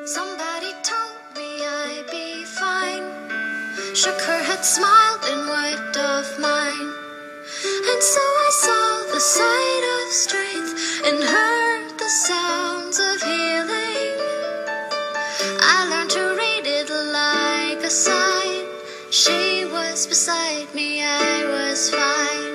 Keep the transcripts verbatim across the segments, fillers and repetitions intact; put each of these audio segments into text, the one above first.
Somebody told me I'd be fine, shook her head, smiled, and wiped off mine. And so I saw the sight of strength and heard the sounds of healing. I learned to read it like a sign. She was beside me, I was fine.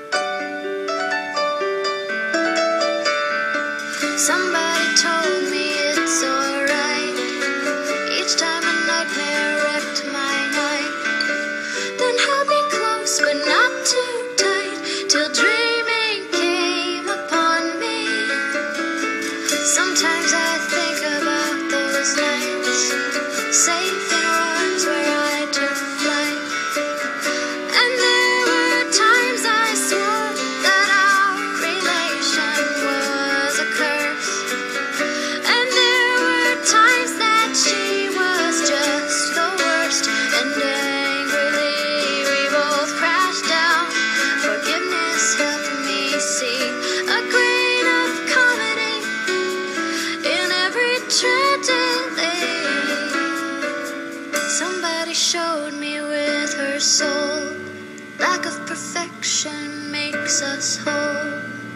Somebody told me it's alright each time a nightmare wrecked my night. Then held me close but not too tight till dreaming came upon me. Sometimes I think about those nights, safe in her arms where I took flight. And there were times I swore that our relation was a curse. And there were times that she was just the worst. And angrily we both crashed down. Forgiveness helped me see a grain of comedy in every tragedy. Somebody showed me with her soul, lack of perfection makes us whole.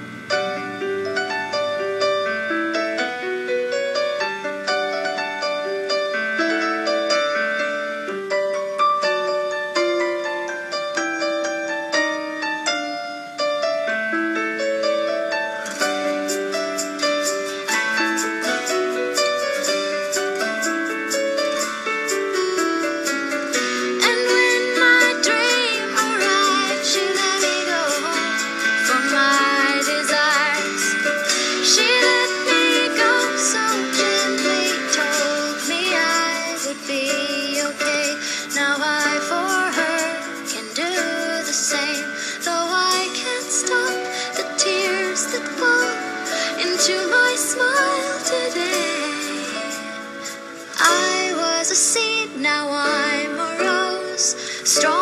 And when my dream arrived, she let me go for my desires. She let me go so gently, told me I would be okay. Now I for her can do the same, though I can't stop the tears that fall into my smile today. I was a seed, now I'm a rose, strong